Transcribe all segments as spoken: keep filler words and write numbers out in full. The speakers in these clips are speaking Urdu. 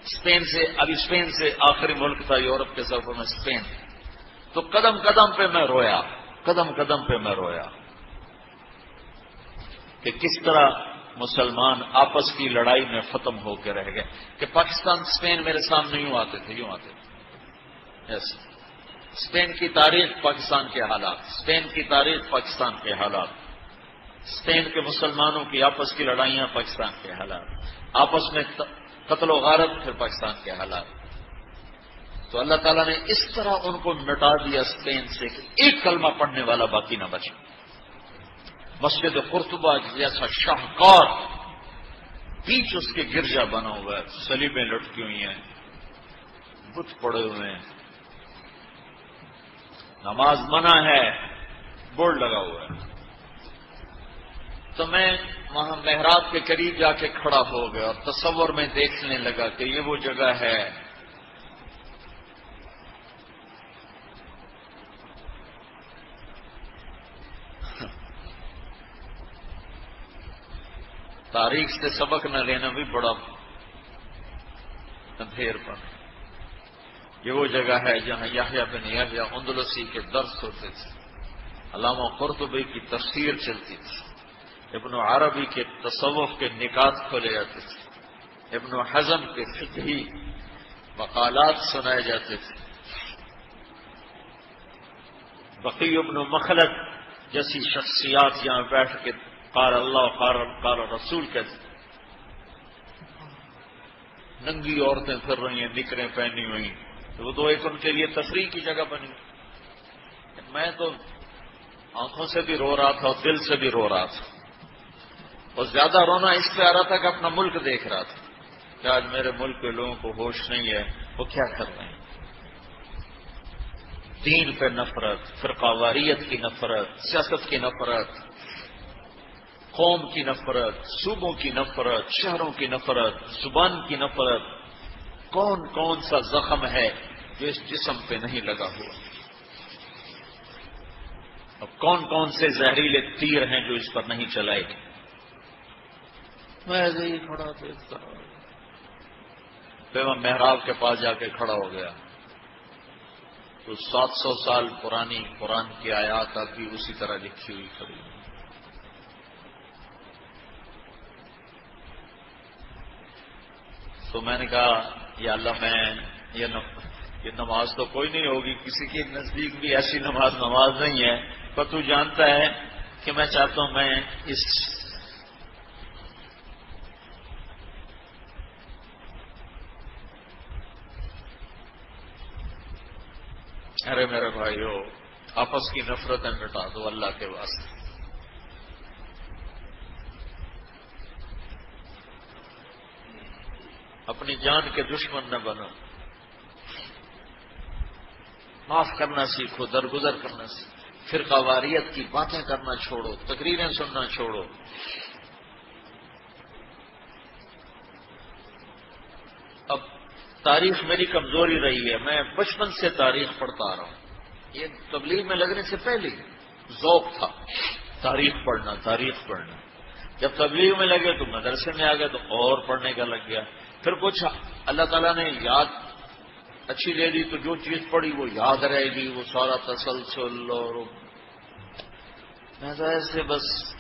اسپین سے، ابھی اسپین سے آخری ملک تھا یورپ کے سفر میں اسپین، تو قدم قدم پہ میں رویا، قدم قدم پہ میں رویا کہ کس طرح مسلمان آپس کی لڑائی میں ختم ہو کے رہ گئے، کہ پاکستان اسپین میرے سامنے یوں آتے تھے، یوں آتے تھے، یس اسپین کی تاریخ پاکستان کے حالات، اسپین کی تاریخ پاکستان کے حالات، اسپین کے مسلمانوں کی آپس کی لڑائیاں پاکستان کے حالات، آپس میں قتل و غارت پھر پاکستان کے حالات۔ تو اللہ تعالیٰ نے اس طرح ان کو مٹا دیا اسپین سے کہ ایک کلمہ پڑھنے والا باقی نہ بچا۔ مسجد قرطبہ جیسا شاہکار، بیچ اس کے گرجا بنا ہوا ہے، صلیبیں لٹکی ہوئی ہیں، بت پڑے ہوئے ہیں، نماز منع ہے، بورڈ لگا ہوا ہے۔ تو میں وہاں محراب کے قریب جا کے کھڑا ہو گیا اور تصور میں دیکھنے لگا کہ یہ وہ جگہ ہے تاریخ سے سبق نہ لینا بھی بڑا اندھیر پر، یہ وہ جگہ ہے جہاں یحییٰ بن یحییٰ اندلسی کے درس ہوتے تھے، علامہ قرطبی کی تفسیر چلتی تھی، ابن عربی کے تصوف کے نکات کھولے جاتے تھے، ابن حزم کے فقہی مقالات سنائے جاتے تھے، بقی ابن مخلد جیسی شخصیات یہاں بیٹھ کے قال اللہ قال قال رسول کہتے، ننگی عورتیں پھر رہی ہیں، نکریں پہنی ہوئی، تو وہ تو ایک ان کے لیے تفریح کی جگہ بنی۔ میں تو آنکھوں سے بھی رو رہا تھا اور دل سے بھی رو رہا تھا، اور زیادہ رونا اس پہ آ رہا تھا کہ اپنا ملک دیکھ رہا تھا کہ آج میرے ملک کے لوگوں کو ہوش نہیں ہے، وہ کیا کر رہے ہیں، دین پہ نفرت، فرقہ واریت کی نفرت، سیاست کی نفرت، قوم کی نفرت، صوبوں کی نفرت، شہروں کی نفرت، زبان کی نفرت، کون کون سا زخم ہے جو اس جسم پہ نہیں لگا ہوا، اب کون کون سے زہریلے تیر ہیں جو اس پر نہیں چلائے گئے۔ میں ایسے ہی کھڑا دیکھتا ہوں، پھر میں محراب کے پاس جا کے کھڑا ہو گیا، تو سات سو سال پرانی قرآن کی آیات اب بھی اسی طرح لکھی ہوئی کھڑی۔ تو میں نے کہا یا اللہ میں یہ یہ نماز تو کوئی نہیں ہوگی، کسی کے نزدیک بھی ایسی نماز نماز نہیں ہے، پر تو جانتا ہے کہ میں چاہتا ہوں میں اس ارے میرے بھائیو آپس کی نفرتیں مٹا دو اللہ کے واسطے۔ اپنی جان کے دشمن نہ بنو، معاف کرنا سیکھو، درگزر کرنا سیکھو، فرقہ واریت کی باتیں کرنا چھوڑو، تقریریں سننا چھوڑو۔ اب تاریخ میری کمزوری رہی ہے، میں بچپن سے تاریخ پڑھتا آ رہا ہوں، یہ تبلیغ میں لگنے سے پہلے ذوق تھا تاریخ پڑھنا تاریخ پڑھنا، جب تبلیغ میں لگے تو مدرسے میں آ گئے تو اور پڑھنے کا لگ گیا، پھر کچھ اللہ تعالیٰ نے یاد اچھی لے لی تو جو چیز پڑھی وہ یاد رہے گی، وہ سارا تسلسل، اور میں تو ایسے بس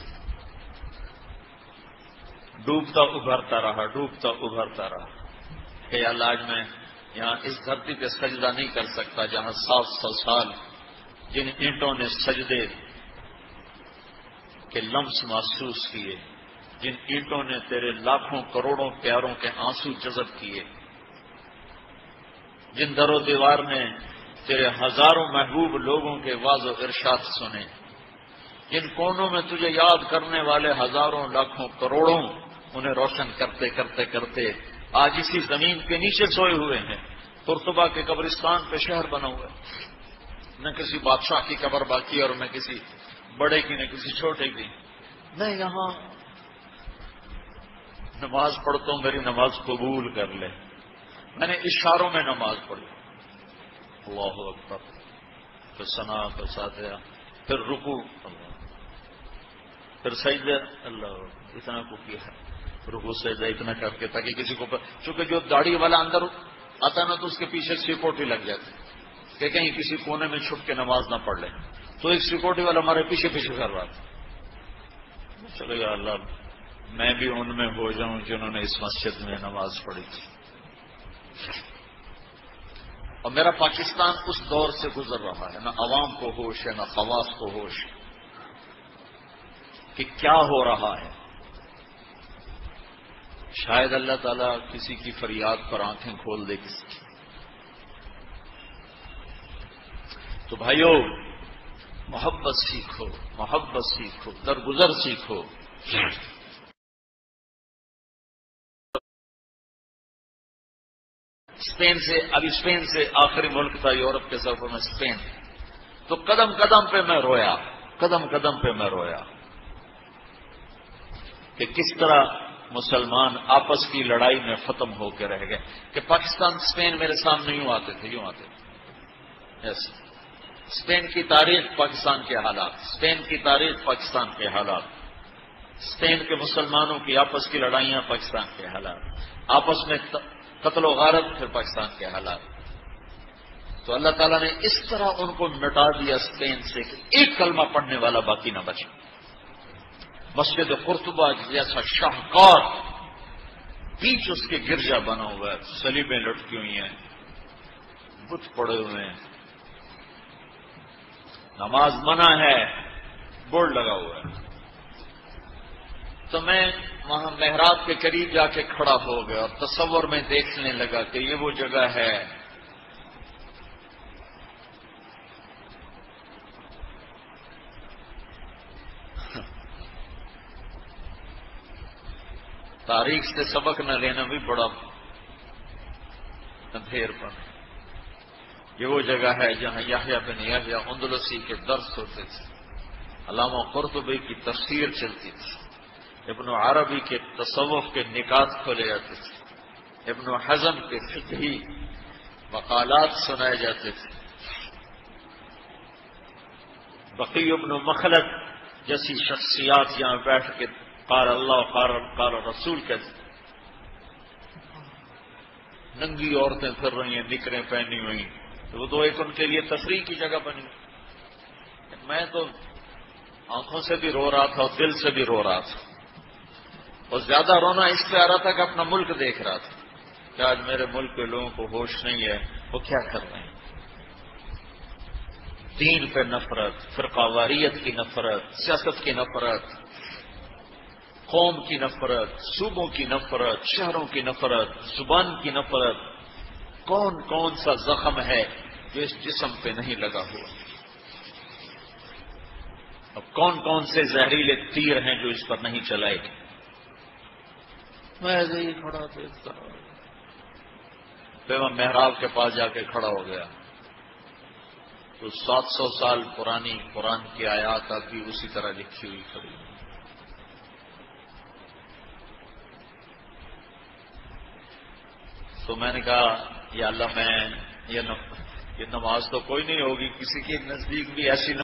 ڈوبتا ابھرتا رہا ڈوبتا ابھرتا رہا کہ اللہ آج میں یہاں اس دھرتی پہ سجدہ نہیں کر سکتا جہاں سات سو سال جن اینٹوں نے سجدے کے لمس محسوس کیے، جن اینٹوں نے تیرے لاکھوں کروڑوں پیاروں کے آنسو جذب کیے، جن در و دیوار نے تیرے ہزاروں محبوب لوگوں کے واض و ارشاد سنے، جن کونوں میں تجھے یاد کرنے والے ہزاروں لاکھوں کروڑوں انہیں روشن کرتے کرتے کرتے آج اسی زمین کے نیچے سوئے ہوئے ہیں، قرطبہ کے قبرستان پہ شہر بنا ہوا ہے، نہ کسی بادشاہ کی قبر باقی اور نہ کسی بڑے کی نہ کسی چھوٹے کی، میں یہاں نماز پڑھتا ہوں میری نماز قبول کر لے، میں نے اشاروں میں نماز پڑھی، اللہ اکبر، پھر ثنا، پھر ساتھیہ، پھر رکوع، اللہ، پھر سجدہ، اللہ اتنا کو کیا ہے، رکوع سجدہ اتنا کر کے، تاکہ کسی کو چونکہ جو داڑھی والا اندر آتا نا تو اس کے پیچھے سیکورٹی لگ جاتی کہ کہیں کسی کونے میں چھپ کے نماز نہ پڑھ لے، تو ایک سیکورٹی والا ہمارے پیچھے پیچھے کر رہا تھا. چلے گا اللہ میں بھی ان میں ہو جاؤں جنہوں نے اس مسجد میں نماز پڑھی تھی. اور میرا پاکستان اس دور سے گزر رہا ہے، نہ عوام کو ہوش ہے نہ خواص کو ہوش ہے کہ کیا ہو رہا ہے. شاید اللہ تعالیٰ کسی کی فریاد پر آنکھیں کھول دے کسی کی. تو بھائیو محبت سیکھو، محبت سیکھو، درگزر سیکھو. اسپین سے، ابھی اسپین سے آخری ملک تھا یورپ کے سفر میں اسپین، تو قدم قدم پہ میں رویا، قدم قدم پہ میں رویا کہ کس طرح مسلمان آپس کی لڑائی میں ختم ہو کے رہ گئے. کہ پاکستان اسپین میرے سامنے یوں آتے تھے، یوں آتے تھے. یس اسپین کی تاریخ، پاکستان کے حالات، اسپین کی تاریخ، پاکستان کے حالات، اسپین کے مسلمانوں کی آپس کی لڑائیاں، پاکستان کے حالات، آپس میں قتل و غارت، پھر پاکستان کے حالات. تو اللہ تعالیٰ نے اس طرح ان کو مٹا دیا اسپین سے کہ ایک کلمہ پڑھنے والا باقی نہ بچا. مسجد قرطبہ جیسا شاہکار بیچ اس کے گرجا بنا ہوا ہے، صلیبیں لٹکی ہوئی ہیں، بت پڑے ہوئے ہیں، نماز منع ہے، بورڈ لگا ہوا ہے. تو میں وہاں محراب کے قریب جا کے کھڑا ہو گیا اور تصور میں دیکھنے لگا کہ یہ وہ جگہ ہے تاریخ سے سبق نہ لینا بھی بڑا اندھیر پر. یہ وہ جگہ ہے جہاں یحییٰ بن یحییٰ اندلسی کے درس ہوتے تھے، علامہ قرطبی کی تفسیر چلتی تھی، ابن عربی کے تصوف کے نکات کھولے جاتے تھے، ابن حزم کے فقہی مقالات سنائے جاتے تھے، بقی ابن مخلد جیسی شخصیات یہاں بیٹھ کے قال اللہ قال قال رسول کے ننگی عورتیں پھر رہی ہیں، نکریں پہنی ہوئی، تو وہ تو ایک ان کے لیے تفریح کی جگہ بنی. میں تو آنکھوں سے بھی رو رہا تھا اور دل سے بھی رو رہا تھا، اور زیادہ رونا اس پہ آ رہا تھا کہ اپنا ملک دیکھ رہا تھا کہ آج میرے ملک کے لوگوں کو ہوش نہیں ہے، وہ کیا کر رہے ہیں. دین پہ نفرت، فرقہ واریت کی نفرت، سیاست کی نفرت، قوم کی نفرت، صوبوں کی نفرت، شہروں کی نفرت، زبان کی نفرت. کون کون سا زخم ہے جو اس جسم پہ نہیں لگا ہوا؟ اب کون کون سے زہریلے تیر ہیں جو اس پر نہیں چلائے گئے؟ میں ایسے ہی کھڑا دیکھتا ہوں. پھر میں محراب کے پاس جا کے کھڑا ہو گیا تو سات سو سال پرانی قرآن کی آیات اب بھی اسی طرح لکھی ہوئی کھڑی. تو میں نے کہا یا اللہ میں یہ نماز تو کوئی نہیں ہوگی، کسی کے نزدیک بھی ایسی